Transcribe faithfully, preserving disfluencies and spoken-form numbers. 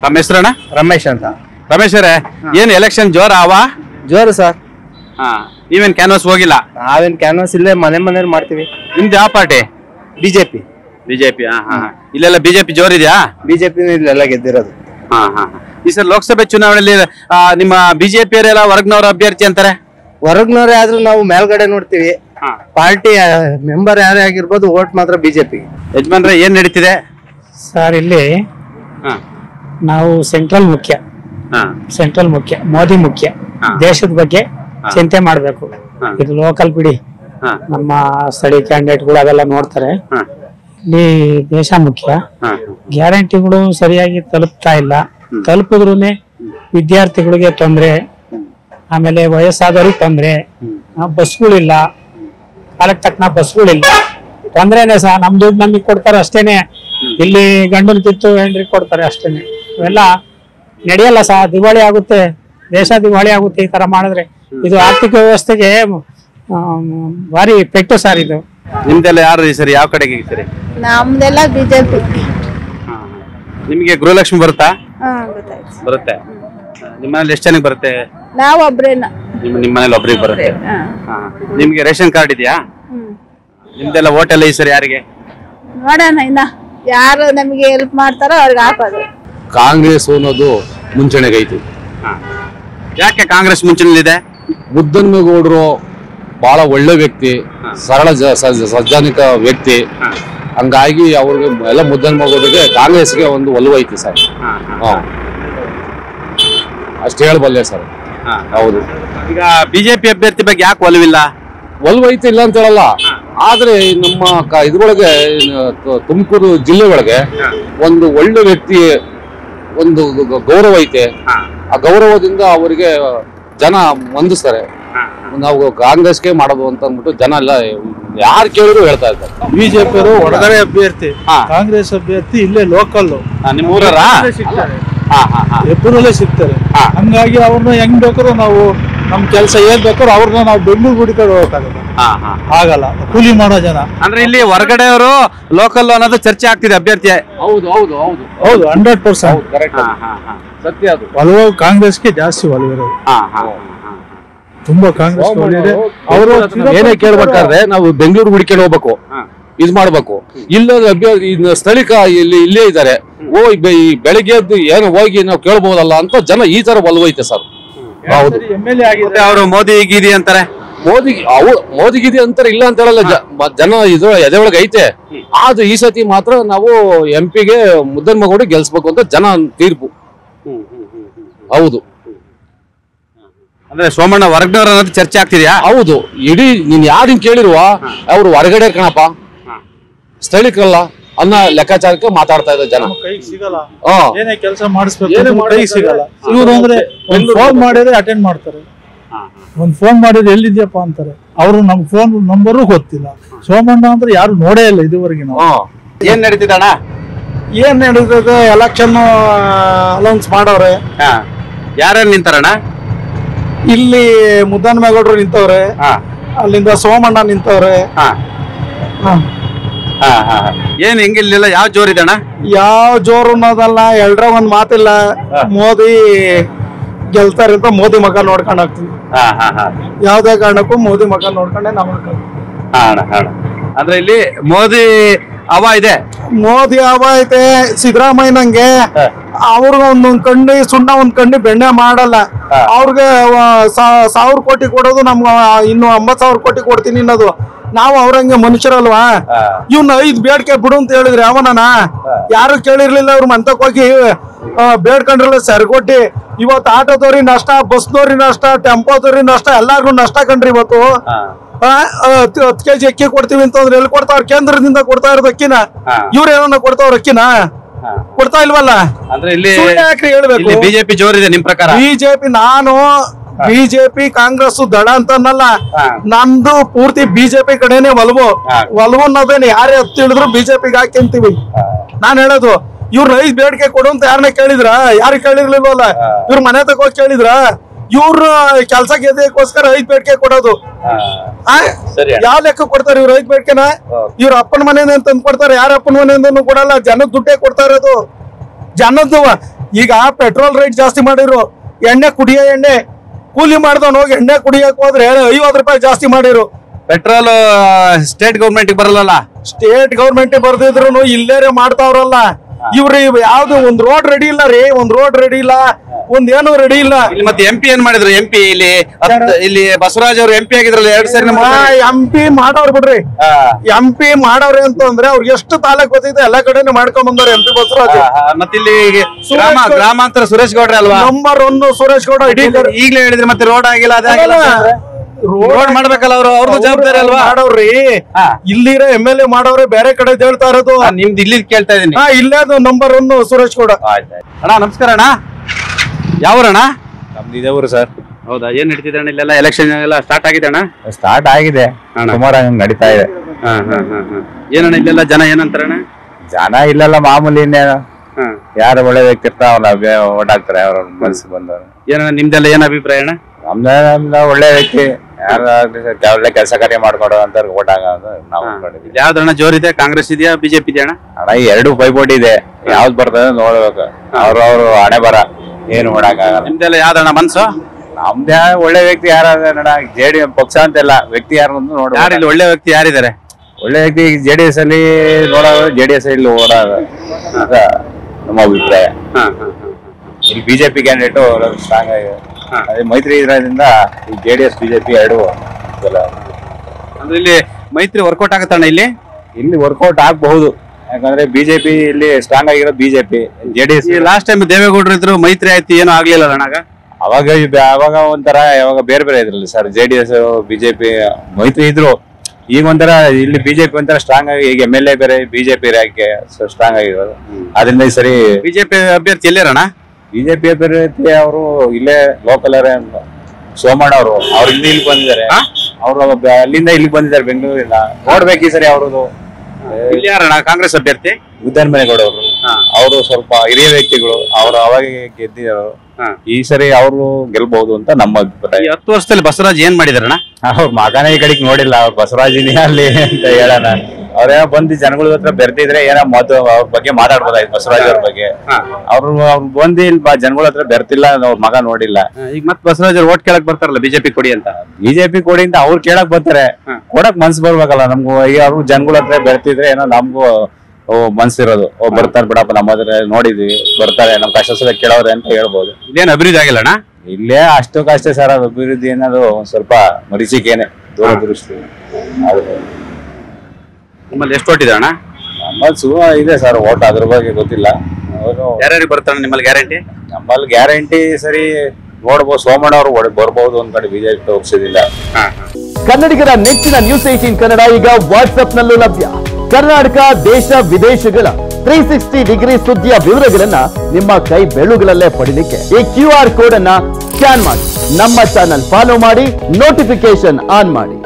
ತಮ್ಮ ಹೆಸರಣ್ಣ? ರಮೇಶ್ ಅಂತ. ರಮೇಶ್ ಅವರೇ, ಏನ್ ಎಲೆಕ್ಷನ್ ಜೋರ ಅವ? ಜೋರು ಸರ್. ಹಾ, ನೀವೇನ್ ಕ್ಯಾನ್ವಾಸ್ ಹೋಗಿಲ್ಲ? ನಾವೇನ್ ಕ್ಯಾನ್ವಾಸ್ ಇಲ್ಲೇ ಮನೆ ಮನೇಲಿ ಮಾಡ್ತೀವಿ. ನಿಮ್ದು ಯಾವ ಪಾರ್ಟಿ? ಬಿಜೆಪಿ. ಬಿಜೆಪಿ. ಹಾ ಹಾ ಇಲ್ಲೆಲ್ಲ ಬಿಜೆಪಿ ಜೋರ್ ಇದೆಯಾ? ಬಿಜೆಪಿ ಇಲ್ಲೆಲ್ಲ ಗೆದ್ದಿರೋದು. ಹಾ ಹಾ ಈ ಸರ್ ಲೋಕಸಭೆ ಚುನಾವಣೆಯಲ್ಲಿ ನಿಮ್ಮ ಬಿಜೆಪಿ ಅವರೆಲ್ಲ ಹೊರಗ್ನವ್ರ ಅಭ್ಯರ್ಥಿ ಅಂತಾರೆ. ಹೊರಗ್ನವ್ರೆ ಆದ್ರೂ ನಾವು ಮೇಲ್ಗಡೆ ನೋಡ್ತೀವಿ. ಪಾರ್ಟಿ ಮೆಂಬರ್ ಯಾರೇ ಆಗಿರ್ಬೋದು, ವೋಟ್ ಮಾತ್ರ ಬಿಜೆಪಿ. ಯಜಮಾನ್ರೆ, ಏನ್ ನಡೀತಿದೆ ಸರ್? ಇಲ್ಲಿ ನಾವು ಸೆಂಟ್ರಲ್ ಮುಖ್ಯ, ಸೆಂಟ್ರಲ್ ಮುಖ್ಯ, ಮೋದಿ ಮುಖ್ಯ. ದೇಶದ ಬಗ್ಗೆ ಚಿಂತೆ ಮಾಡ್ಬೇಕು. ಇದು ಲೋಕಲ್ ಬಿಡಿ, ನಮ್ಮ ಸ್ಥಳೀಯ ಕ್ಯಾಂಡಿಡೇಟ್ಗಳು ಅದೆಲ್ಲ ನೋಡ್ತಾರೆ. ಇಲ್ಲಿ ದೇಶ ಮುಖ್ಯ. ಗ್ಯಾರಂಟಿಗಳು ಸರಿಯಾಗಿ ತಲುಪ್ತಾ ಇಲ್ಲ. ತಲುಪಿದ್ರುನೆ ವಿದ್ಯಾರ್ಥಿಗಳಿಗೆ ತೊಂದ್ರೆ, ಆಮೇಲೆ ವಯಸ್ಸಾದವ್ರಿಗೆ ತೊಂದ್ರೆ. ಬಸ್ಗಳಿಲ್ಲ, ಕಾಲಕ್ಕೆ ತಕ್ಕ ಬಸ್ಗಳಿಲ್ಲ, ತೊಂದ್ರೆನೆ ಸಹ. ನಮ್ ದುಡ್ಡು ನಮಗೆ ಕೊಡ್ತಾರೆ ಅಷ್ಟೇನೆ. ಇಲ್ಲಿ ಗಂಡನ ಕಿತ್ತು ಹೆಂಡ್ರಿಗೆ ಕೊಡ್ತಾರೆ ಅಷ್ಟೇನೆ. ಇವೆಲ್ಲ ನಡೆಯಲ್ಲ ಸಹ. ದಿವಾಳಿ ಆಗುತ್ತೆ, ದೇಶ ದಿವಾಳಿ ಆಗುತ್ತೆ ಈ ತರ ಮಾಡಿದ್ರೆ. ಇದು ಆರ್ಥಿಕ ವ್ಯವಸ್ಥೆಗೆ ಭಾರಿ ಪೆಟ್ಟು ಸರ್ ಇದು. ನಿಮ್ದೆಲ್ಲ ಯಾರು ಸರಿ? ಯಾವ ಕಡೆಗೆ ಸರಿ? ನಮ್ದೆಲ್ಲ ಬಿಜೆಪಿ. ನಿಮ್ಗೆ ಗೃಹಲಕ್ಷ್ಮಿ ಬರುತ್ತಾ? ಬರುತ್ತೆ. ನಿಮ್ಮ ಮನೇಲಿ ಎಷ್ಟು ಜನಕ್ಕೆ ಬರುತ್ತೆ? ನಾವ್ ಒಬ್ರೇನ. ನಿಮ್ಮ ನಿಮ್ಮ ಮನೇಲಿ ಒಬ್ರಿಗೆ ಬರುತ್ತೆ. ನಿಮ್ಗೆ ರೇಷನ್ ಕಾರ್ಡ್ ಇದೆಯಾ? ನಿಮ್ದೆಲ್ಲ ವೋಟ್ ಎಲ್ಲ ಈ ಸರಿ ಯಾರಿಗೆ? ನೋಡೋಣ, ಇನ್ನ ಯಾರು ನಮಗೆ ಹೆಲ್ಪ್ ಮಾಡ್ತಾರೋ ಅವ್ರಿಗೆ ಹಾಕೋದು. ಕಾಂಗ್ರೆಸ್ ಅನ್ನೋದು ಮುಂಚೂಣಿಗೈತಿ. ಯಾಕೆ ಕಾಂಗ್ರೆಸ್ ಮುಂಚೂಣಿಲಿದೆ? ಮುದ್ದನ್ಮೇಗೌಡರು ಬಹಳ ಒಳ್ಳೆ ವ್ಯಕ್ತಿ, ಸರಳ ಸಜ್ಜನಿಕ ವ್ಯಕ್ತಿ. ಹಂಗಾಗಿ ಅವ್ರಿಗೆ ಎಲ್ಲ ಮುದ್ದನ್ಮೇಗೌಡರಿಗೆ ಕಾಂಗ್ರೆಸ್ಗೆ ಒಂದು ಒಲವು ಐತಿ ಸರ್. ಹಾ, ಅಷ್ಟು ಹೇಳಬಲ್ಲೆ ಸರ್. ಹೌದು. ಈಗ ಬಿಜೆಪಿ ಅಭ್ಯರ್ಥಿ ಬಗ್ಗೆ ಯಾಕೆ ಒಲವಿಲ್ಲ? ಒಲವು ಐತಿ ಇಲ್ಲ ಅಂತ ಹೇಳಲ್ಲ, ಆದ್ರೆ ನಮ್ಮ ಇದ್ರೊಳಗೆ ತುಮಕೂರು ಜಿಲ್ಲೆ ಒಳಗೆ ಒಂದು ಒಳ್ಳೆ ವ್ಯಕ್ತಿ, ಒಂದು ಗೌರವ ಐತೆ. ಆ ಗೌರವದಿಂದ ಅವರಿಗೆ ಜನ ಹೊಂದಿಸ್ತಾರೆ. ನಾವು ಕಾಂಗ್ರೆಸ್ಗೆ ಮಾಡೋದು ಅಂತ ಅಂದ್ಬಿಟ್ಟು ಜನ ಎಲ್ಲ ಯಾರು ಕೇಳಿದ್ರು ಹೇಳ್ತಾ ಇರ್ತಾರೆ. ಬಿಜೆಪಿ ಅವರು ಹೊರಗಡೆ ಅಭ್ಯರ್ಥಿ, ಕಾಂಗ್ರೆಸ್ ಅಭ್ಯರ್ಥಿ ಇಲ್ಲೇ ಲೋಕಲ್. ನಿಮ್ಮ ಊರರ ಸಿಗ್ತಾರೆ, ಎಬ್ಬರಲ್ಲೇ ಸಿಗ್ತಾರೆ. ಹಂಗಾಗಿ ಅವ್ರನ್ನ ಹೆಂಗ್ ಬೇಕಾದ್ರು ನಾವು ನಮ್ ಕೆಲಸ ಏನ್ ಬೇಕಾದ್ರು ಅವ್ರನ್ನ ನಾವು ಬೆಂಗಳೂರು ಹುಡುಕೊಂಡು ಹೋಗಕ್ಕಾಗಲ್ಲ, ಆಗಲ್ಲ. ಕೂಲಿ ಮಾಡೋ ಜನ. ಅಂದ್ರೆ ಇಲ್ಲಿ ಹೊರಗಡೆ ಅವರು ಲೋಕಲ್ ಅನ್ನೋದು ಚರ್ಚೆ ಆಗ್ತಿದೆ ಅಭ್ಯರ್ಥಿ. ಹೌದು ಹೌದು ಹೌದು ಹೌದು, ಹಂಡ್ರೆಡ್ ಪರ್ಸೆಂಟ್ ಸತ್ಯ. ಅದು ಒಲವು ಕಾಂಗ್ರೆಸ್ಗೆ ಜಾಸ್ತಿ ಒಲವಿರೋದು. ತುಂಬಾ ಕಾಂಗ್ರೆಸ್ ಅವರು ಏನೇ ಕೇಳ್ಬೇಕಾದ್ರೆ ನಾವು ಬೆಂಗಳೂರು ಹುಡುಕೊಂಡು ಹೋಗ್ಬೇಕು, ಇದ್ ಮಾಡ್ಬೇಕು. ಇಲ್ಲದ ಅಭ್ಯರ್ಥಿ ಸ್ಥಳೀಕ ಇಲ್ಲಿ ಇಲ್ಲೇ ಇದ್ದಾರೆ. ಓ ಬೆಳಿಗ್ಗೆ ಎದ್ದು ಏನು ಹೋಗಿ ನಾವು ಕೇಳ್ಬಹುದಲ್ಲ ಅಂತ ಜನ ಈ ತರ ಒಲವೈತೆ ಸರ್. ಹೌದು. ಎಮ್ ಎಲ್ ಎ ಆಗಿದೆ ಅವರು ಮೋದಿ ಗೀದಿ ಅಂತಾರೆ. ಮೋದಿ ಅವು ಮೋದಿ ಗೀದಿ ಅಂತಾರೆ, ಇಲ್ಲ ಅಂತ ಹೇಳಲ್ಲ. ಜನ ಇದ್ರ ಎದೆ ಒಳಗೆ ಐತೆ. ಆದ್ರೆ ಈ ಸತಿ ಮಾತ್ರ ನಾವು ಎಂ ಪಿಗೆ ಮುದ್ದನ್ಮೇಗೌಡ ಗೆಲ್ಸ್ಬೇಕು ಅಂತ ಜನ ತೀರ್ಪು. ಹೌದು. ಅಂದ್ರೆ ಸೋಮಣ್ಣ ಹೊರಗ್ನವ್ರ ಅನ್ನೋದು ಚರ್ಚೆ ಆಗ್ತಿದ್ಯಾ? ಹೌದು. ಇಡೀ ನೀನ್ ಯಾರಿನ್ ಕೇಳಿರುವ ಅವ್ರು ಹೊರಗಡೆ ಕಣಪ್ಪ, ಸ್ಥಳೀಕರಲ್ಲ ಅನ್ನೋ ಲೆಕ್ಕಾಚಾರಕ್ಕೆ ಮಾತಾಡ್ತಾ ಇದ್ದಾರೆ ಜನ. ಕೈಗೆ ಸಿಗಲ್ಲ, ಏನೇ ಕೆಲಸ ಮಾಡಿಸ್ಬೇಕು ಕೈಗೆ ಸಿಗಲ್ಲ. ಇವ್ರು ಅಂದ್ರೆ ಒಂದ್ ಫೋನ್ ಮಾಡಿದ್ರೆ ಅಟೆಂಡ್ ಮಾಡ್ತಾರೆ, ಒಂದ್ ಫೋನ್ ಮಾಡಿದ್ರೆ ಎಲ್ಲಿದ್ಯಪ್ಪ ಅಂತಾರೆ. ಅವ್ರು ನಮ್ ಫೋನ್ ನಂಬರು ಗೊತ್ತಿಲ್ಲ. ಸೋಮಣ್ಣ ಅಂದ್ರೆ ಯಾರು ನೋಡೇ ಇಲ್ಲ ಇದುವರೆಗೆ. ನಾವು ಏನ್ ನಡೀತಿದಣ್ಣ? ಏನ್ ನಡೀತದೆ? ಎಲೆಕ್ಷನ್ ಅನೌನ್ಸ್ ಮಾಡವ್ರೆ. ಯಾರ್ಯಾರು ನಿಂತಾರಣ್ಣ? ಇಲ್ಲಿ ಮುದ್ದನ್ಮೇಗೌಡರು ನಿಂತವ್ರೆ, ಅಲ್ಲಿಂದ ಸೋಮಣ್ಣ ನಿಂತವ್ರೆ. ಏನ್ ಹೆಂಗಿಲ್ಲ, ಯಾವ ಜೋರಿದಣ್ಣ? ಯಾವ ಜೋರು ಅನ್ನೋದಲ್ಲ, ಎಲ್ರ ಒಂದ್ ಮಾತಿಲ್ಲ. ಮೋದಿ ಗೆಲ್ತಾರೆ ಅಂತ ಮೋದಿ ಮಗ ನೋಡ್ಕೊಂಡ್ ಹಾಕ್ತಿವಿ. ಯಾವ್ದೇ ಕಾರಣಕ್ಕೂ ಮೋದಿ ಮಗ ನೋಡ್ಕೊಂಡೆ ನಾವು ಅಂದ್ರೆ ಇಲ್ಲಿ ಮೋದಿ ಹವಾ ಇದೆ. ಮೋದಿ ಹವಾ ಐತೆ. ಸಿದ್ದರಾಮಯ್ಯನಂಗೆ ಅವ್ರಿಗೆ ಒಂದೊಂದ್ ಕಣ್ಣಿ ಸುಣ್ಣ ಒಂದ್ ಕಣ್ಣಿ ಬೆಣ್ಣೆ ಮಾಡಲ್ಲ. ಅವ್ರಿಗೆ ಸಾವಿರ ಕೋಟಿ ಕೊಡೋದು, ನಮ್ಗೆ ಇನ್ನು ಒಂಬತ್ ಸಾವಿರ ಕೋಟಿ ಕೊಡ್ತೀನಿ ಅನ್ನೋದು. ನಾವು ಅವ್ರಂಗೆ ಮನುಷ್ಯರಲ್ವಾ? ಇವ್ನ ಐದ್ ಬೇಡಿಕೆ ಬಿಡು ಅಂತ ಹೇಳಿದ್ರೆ ಅವನ ಯಾರು ಕೇಳಿರ್ಲಿಲ್ಲ. ಅವ್ರ ಮಂತಕ್ ಹೋಗಿ ಬೇಡ್ಕೊಂಡ್ರಲ್ಲ ಸರಿಕೊಟ್ಟಿ. ಇವತ್ತು ಆಟೋದವ್ರಿ ನಷ್ಟ, ಬಸ್ನವ್ರಿ ನಷ್ಟ, ಟೆಂಪೋದವ್ರಿ ನಷ್ಟ, ಎಲ್ಲಾರ್ಗು ನಷ್ಟ ಕಂಡ್ರಿ. ಇವತ್ತು ಹತ್ತು ಕೆಜಿ ಅಕ್ಕಿ ಕೊಡ್ತೀವಿ ಅಂತಂದ್ರೆ ಎಲ್ಲಿ ಕೊಡ್ತಾವ್ರ? ಕೇಂದ್ರದಿಂದ ಕೊಡ್ತಾ ಇರೋದು ಅಕ್ಕಿನ. ಇವ್ರ ಏನನ್ನ ಕೊಡ್ತಾವ್ರ ಅಕ್ಕಿನ? ಕೊಡ್ತಾ ಇಲ್ವಲ್ಲ. ಅಂದ್ರೆ ಇಲ್ಲಿ ಯಾಕ್ರಿ ಹೇಳ್ಬೇಕು? ಬಿಜೆಪಿ ಜೋರಿದೆ ನಿಮ್ ಪ್ರಕಾರ? ಬಿಜೆಪಿ, ನಾನು ಬಿಜೆಪಿ ಕಾಂಗ್ರೆಸ್ ದಳ ಅಂತನಲ್ಲ, ನಮ್ದು ಪೂರ್ತಿ ಬಿಜೆಪಿ ಕಡೆನೆ ಒಲವು. ಒಲವು ಅನ್ನೋದೇನು ಯಾರೇ ಹತ್ತು ಹೇಳಿದ್ರು ಬಿಜೆಪಿಗೆ ಹಾಕಿಂತೀವಿ. ನಾನ್ ಹೇಳೋದು, ಇವ್ರ ಐದ್ ಬೇಡಿಕೆ ಕೊಡು ಅಂತ ಯಾರನ್ನ ಕೇಳಿದ್ರ? ಯಾರು ಕೇಳಿರ್ಲಿಲ್ವಲ್ಲ. ಇವ್ರ ಮನೆ ತಗೋ ಕೇಳಿದ್ರ? ಇವ್ರ ಕೆಲ್ಸ ಗೆದಕ್ಕೋಸ್ಕರ ಐದ್ ಬೇಡಿಕೆ ಕೊಡೋದು. ಯಾವ ಲೆಕ್ಕ ಕೊಡ್ತಾರೆ ಇವ್ರ ಐದ್ ಬೇಡಿಕೆನ? ಇವ್ರ ಅಪ್ಪನ ಮನೆಯಿಂದ ತಂದು ಕೊಡ್ತಾರೆ, ಯಾರ ಅಪ್ಪನ ಮನೆಯಿಂದನೂ ಕೊಡಲ್ಲ. ಜನದ ದುಡ್ಡೇ ಕೊಡ್ತಾ ಇರೋದು. ಜನದ್ದು ಈಗ ಪೆಟ್ರೋಲ್ ರೇಟ್ ಜಾಸ್ತಿ ಮಾಡಿರು, ಎಣ್ಣೆ ಕುಡಿಯೋ ಎಣ್ಣೆ ಕೂಲಿ ಮಾಡ್ದವನು ಹೋಗಿ ಎಣ್ಣೆ ಕುಡಿಯಕ್ ಹೋದ್ರೆ ಐವತ್ತು ರೂಪಾಯಿ ಜಾಸ್ತಿ ಮಾಡಿರು. ಪೆಟ್ರೋಲ್ ಸ್ಟೇಟ್ ಗೌರ್ಮೆಂಟ್ ಬರಲ್ಲ, ಸ್ಟೇಟ್ ಗೌರ್ಮೆಂಟ್ ಬರ್ದಿದ್ರು ಇಲ್ಲೇರೆ ಮಾಡ್ತಾವ್ರಲ್ಲ ಇವ್ರಿ. ಯಾವ್ದು ಒಂದ್ ರೋಡ್ ರೆಡಿ ಇಲ್ಲ ರೀ, ಒಂದ್ ರೋಡ್ ರೆಡಿ ಇಲ್ಲ, ಒಂದ್ ಏನು ರೆಡಿ ಇಲ್ಲ. ಮತ್ತೆ ಎಂ ಪಿ ಏನ್ ಮಾಡಿದ್ರು? ಎಂ ಪಿ ಇಲ್ಲಿ ಇಲ್ಲಿ ಬಸವರಾಜ್ ಅವರು ಎಂ ಪಿ ಆಗಿದ್ರಲ್ಲ ಎರಡ್ ಸರಿ. ಎಂ ಪಿ ಮಾಡವ್ರ ಬಿಡ್ರಿ, ಎಂ ಪಿ ಮಾಡವ್ರಿ ಅಂತಂದ್ರೆ ಅವ್ರಿಗೆ ಎಷ್ಟು ತಾಲೂಕ್ ಗೊತ್ತಿದೆ ಎಲ್ಲ ಕಡೆನೂ ಮಾಡ್ಕೊಂಡ್ ಬಂದವ್ರ ಎಂ ಪಿ ಬಸವರಾಜ್. ಮತ್ತೆ ಇಲ್ಲಿ ಗ್ರಾಮಾಂತರ ಸುರೇಶ್ ಗೌಡ್ರೆ ಅಲ್ವಾ ನಂಬರ್ ಒನ್ ಸುರೇಶ್ ಗೌಡ. ಈಗಲೇ ಹೇಳಿದ್ರೆ ಮತ್ತೆ ರೋಡ್ ಆಗಿಲ್ಲ, ಅದಾಗಿಲ್ಲ, ರೋಡ್ ಮಾಡ್ಬೇಕಲ್ಲ ಅವರು, ಅವ್ರದ್ದು ಜವಾಬ್ದಾರಿ ಅಲ್ವಾ? ಮಾಡವ್ರಿ ಇಲ್ಲಿರೋ ಎಂ ಎಲ್ ಎ ಮಾಡವ್ರೆ, ಬೇರೆ ಕಡೆ ಹೇಳ್ತಾ ಇರೋದು. ನಿಮ್ದು ಇಲ್ಲಿ ಕೇಳ್ತಾ ಇದೀನಿ. ಹಾ, ಇಲ್ಲೇ ನಂಬರ್ ಒನ್ ಸುರೇಶ್ ಗೌಡ. ಅಣ್ಣ ನಮಸ್ಕಾರ ಅಣ್ಣ, ಯಾವೂರಣ್ಣ? ನಮ್ದು ಇದೇ ಊರು ಸರ್. ಹೌದಾ, ಏನ್ ನಡೀತಿದೆ ಅಣ್ಣ ಇಲ್ಲೆಲ್ಲ? ಎಲೆಕ್ಷನ್ ಎಲ್ಲ ಸ್ಟಾರ್ಟ್ ಆಗಿದೆ ಅಣ್ಣ? ಸ್ಟಾರ್ಟ್ ಆಗಿದೆ, ಸುಮಾರು ನಡೀತಾ ಇದೆ. ಹಾ ಹಾ ಹಾ ಹಾ ಏನಣ್ಣ ಇಲ್ಲೆಲ್ಲ ಜನ ಏನಂತಾರಣ್ಣ? ಜನ ಇಲ್ಲೆಲ್ಲ ಮಾಮೂಲಿ ಇನ್ನೇನು, ಯಾರು ಒಳ್ಳೆ ವ್ಯಕ್ತಿ ಇರ್ತಾವ ಅವ್ರ ಓಟ್ ಹಾಕ್ತಾರೆ, ಅವ್ರ ಮನಸ್ಸು ಬಂದವರು. ಏನಣ್ಣ ನಿಮ್ದೆಲ್ಲ ಏನ್ ಅಭಿಪ್ರಾಯ ಅಣ್ಣ? ನಮ್ದ ನಮ್ದ ಒಳ್ಳೆ ವ್ಯಕ್ತಿ, ಯಾರು ಒಳ್ಳೆ ಕೆಲಸ ಕಾರ್ಯ ಮಾಡ್ಕೊಡೋ ಅಂತ ಓಟ್ ಹಾಕೋದು ನಾವು ಅನ್ಕೊಂಡಿದ್ವಿ. ಯಾವ್ದಣ್ಣ ಜೋರಿದೆ? ಕಾಂಗ್ರೆಸ್ ಇದೆಯಾ ಬಿಜೆಪಿ ಇದೆಯಾ ಅಣ್ಣ? ಅಣ್ಣ ಎರಡು ಪೈಪೋಟಿ ಇದೆ, ಯಾವ್ದು ಬರ್ತದೆ ನೋಡ್ಬೇಕು. ಅವ್ರ ಅವ್ರು ಹಣೆ ಬರ ಏನು ಮಾಡಕ್ ಆಗಲ್ಲ. ನಿಮ್ದೆಲ್ಲ ಯಾವ್ದಣ್ಣ ಮನ್ಸು? ನಮ್ದೇ ಒಳ್ಳೆ ವ್ಯಕ್ತಿ ಯಾರಾದ್ರೆ ನೋಡ, ಜೆ ಡಿ ಪಕ್ಷ ಅಂತೆಲ್ಲ ವ್ಯಕ್ತಿ ಯಾರು ನೋಡ. ಯಾರು ಇಲ್ಲಿ ಒಳ್ಳೆ ವ್ಯಕ್ತಿ ಯಾರಿದ್ದಾರೆ? ಒಳ್ಳೆ ವ್ಯಕ್ತಿ ಜೆ ಡಿ ಎಸ್ ಅಲ್ಲಿ ನೋಡೋದು, ಜೆ ಡಿ ಎಸ್ ಇಲ್ಲಿ ಓಡೋದು ಅಂತ ನಮ್ಮ ಅಭಿಪ್ರಾಯ. ಇಲ್ಲಿ ಬಿಜೆಪಿ ಕ್ಯಾಂಡಿಡೇಟ್ ಸ್ಟ್ರಾಂಗ್ ಆಗಿದೆ. ಅದೇ ಮೈತ್ರಿ ಇರೋದ್ರಿಂದ ಈ ಜೆ ಡಿ ಎಸ್ ಬಿಜೆಪಿ ಎರಡು ಅಂದ್ರೆ ಇಲ್ಲಿ ಮೈತ್ರಿ ವರ್ಕೌಟ್ ಆಗುತ್ತಣ್ಣ? ಇಲ್ಲಿ ಇಲ್ಲಿ ವರ್ಕೌಟ್ ಆಗಬಹುದು, ಯಾಕಂದ್ರೆ ಬಿಜೆಪಿ ಇಲ್ಲಿ ಸ್ಟ್ರಾಂಗ್ ಆಗಿರೋದು BJP. J D S last time ದೇವೇಗೌಡರು ಇದ್ರು, ಮೈತ್ರಿ ಆಯ್ತು, ಏನು ಆಗ್ಲಿಲ್ಲ ಅಣ್ಣ. ಅವಾಗ ಅವಾಗ ಒಂಥರ ಯಾವಾಗ ಬೇರೆ ಬೇರೆ ಇದ್ರಲ್ಲ sir, J D S BJP ಮೈತ್ರಿ ಇದ್ರು. ಈಗ ಒಂಥರ ಇಲ್ಲಿ ಬಿಜೆಪಿ ಒಂಥರ ಸ್ಟ್ರಾಂಗ್ ಆಗಿ, ಈಗ ಎಮ್ ಎಲ್ ಎ ಬೇರೆ ಬಿಜೆಪಿ ಇರಾಕೆ ಸ್ಟ್ರಾಂಗ್ ಆಗಿರೋದು. ಅದರಿಂದ ಈ ಸರಿ ಬಿಜೆಪಿ ಅಭ್ಯರ್ಥಿ ಎಲ್ಲಿರಣ್ಣ? ಬಿಜೆಪಿ ಅಭ್ಯರ್ಥಿ ಅವರು ಇಲ್ಲೇ ಲೋಕಲ್ ಸೋಮಣ್ಣ ಅವರು, ಅವ್ರು ಇಲ್ಲಿ ಇಲ್ಲಿ ಬಂದಿದ್ದಾರೆ. ಅವರು ಅಲ್ಲಿಂದ ಇಲ್ಲಿಗೆ ಬಂದಿದ್ದಾರೆ ಬೆಂಗಳೂರಿಂದ. ನೋಡ್ಬೇಕು ಈ ಸರಿ ಅವ್ರದ್ದು. ಇಲ್ಲಿ ಯಾರಣ್ಣ ಕಾಂಗ್ರೆಸ್ ಅಭ್ಯರ್ಥಿ? ಮುದ್ದನ್ಮೇಗೌಡ ಅವರು, ಅವರು ಸ್ವಲ್ಪ ಹಿರಿಯ ವ್ಯಕ್ತಿಗಳು, ಅವರು ಅವಾಗ ಗೆದ್ದಿದ್ರು. ಈ ಸರಿ ಅವರು ಗೆಲ್ಬಹುದು ಅಂತ ನಮ್ಮ ಅಭಿಪ್ರಾಯ. ಹತ್ತು ವರ್ಷದಲ್ಲಿ ಬಸವರಾಜ್ ಏನ್ ಮಾಡಿದಾರಣ್ಣ? ಅವ್ರ ಮಗನೇ ಈ ಕಡೆಗೆ ನೋಡಿಲ್ಲ, ಅವ್ರ ಬಸವರಾಜಿನೇ ಅಲ್ಲಿ ಅಂತ ಹೇಳೋಣ. ಅವ್ರೇನೋ ಬಂದು ಜನಗಳ ಹತ್ರ ಬೆರ್ತಿದ್ರೆ ಏನೋ ಮೊದಲು ಅವ್ರ ಬಗ್ಗೆ ಮಾತಾಡ್ಬೋದಾಯ್ತು, ಬಸವರಾಜ್ ಅವ್ರ ಬಗ್ಗೆ. ಅವ್ರು ಅವ್ರು ಬಂದು ಇಲ್ಲಿ ಜನಗಳ ಹತ್ರ ಬೆರ್ತಿಲ್ಲ, ಅವ್ರ ಮಗ ನೋಡಿಲ್ಲ. ಈಗ ಮತ್ತೆ ಬಸವರಾಜ್ ಅವ್ರು ಓಟ್ ಕೇಳಕ್ ಬರ್ತಾರಲ್ಲ ಬಿಜೆಪಿ ಕೊಡಿ ಅಂತ. ಬಿಜೆಪಿ ಕೊಡಿ ಅಂತ ಅವ್ರು ಕೇಳಕ್ ಬರ್ತಾರೆ, ಕೊಡಕ್ ಮನ್ಸು ಬರ್ಬೇಕಲ್ಲ ನಮ್ಗೂ. ಈಗ ಅವ್ರು ಜನಗಳ ಹತ್ರ ಬೆರ್ತಿದ್ರೆ ಏನೋ ನಮ್ಗೂ ಓ ಮನ್ಸಿರೋದು, ಓ ಬರ್ತಾರೆ ಬಿಡಪ್ಪ, ನಮ್ಮ ಹತ್ರ ನೋಡಿದ್ವಿ, ಬರ್ತಾರೆ, ನಮ್ ಕಷ್ಟ ಸುಖ ಕೇಳೋರೆ ಅಂತ ಹೇಳ್ಬೋದು. ಇಲ್ಲೇನು ಅಭಿವೃದ್ಧಿ ಆಗಿಲ್ಲ ಅಣ್ಣ? ಇಲ್ಲೇ ಅಷ್ಟು ಕಷ್ಟ ಸರ್, ಅಭಿವೃದ್ಧಿ ಅನ್ನೋದು ಸ್ವಲ್ಪ ಮರೀಚಿಕೆನೆ, ದೂರದೃಷ್ಟಿ. ನಿಮ್ಮಲ್ಲಿ ಎಷ್ಟು ಓಟ್ ಇದೆ ಅಣ್ಣ? ನಮ್ಮಲ್ಲಿ ಸುಮ ಇದೆ ಸರ್ ಓಟ್, ಅದ್ರ ಬಗ್ಗೆ ಗೊತ್ತಿಲ್ಲ. ಅವರು ಯಾರ್ಯಾರಿಗೆ ಬರ್ತಾನೆ ನಿಮ್ಮಲ್ಲಿ ಗ್ಯಾರಂಟಿ? ನಮ್ಮಲ್ಲಿ ಗ್ಯಾರಂಟಿ ಸರಿ ನೋಡ್ಬೋದು, ಸೋಮಣ್ಣ ಅವರು ಬರ್ಬಹುದು ಒಂದ್ ಕಡೆ, ಬಿಜೆಪಿ ಹೋಗ್ಸೋದಿಲ್ಲ. ಕನ್ನಡಿಗರ ನೆಚ್ಚಿನ ನ್ಯೂಸ್ ಏಟೀನ್ ಕನ್ನಡ ಈಗ ವಾಟ್ಸ್ಆಪ್ ನಲ್ಲೂ ಲಭ್ಯ. ಕರ್ನಾಟಕ, ದೇಶ ವಿದೇಶಗಳ ತ್ರೀ ಸಿಕ್ಸ್ಟಿ ಡಿಗ್ರಿ ಸುದ್ದಿಯ ವಿವರಗಳನ್ನ ನಿಮ್ಮ ಕೈ ಬೆಳುಗಳಲ್ಲೇ ಪಡಿಲಿಕ್ಕೆ ಈ ಕ್ಯೂ ಆರ್ ಕೋಡ್ ಅನ್ನ ಸ್ಕ್ಯಾನ್ ಮಾಡಿ, ನಮ್ಮ ಚಾನಲ್ ಫಾಲೋ ಮಾಡಿ, ನೋಟಿಫಿಕೇಶನ್ ಆನ್ ಮಾಡಿ.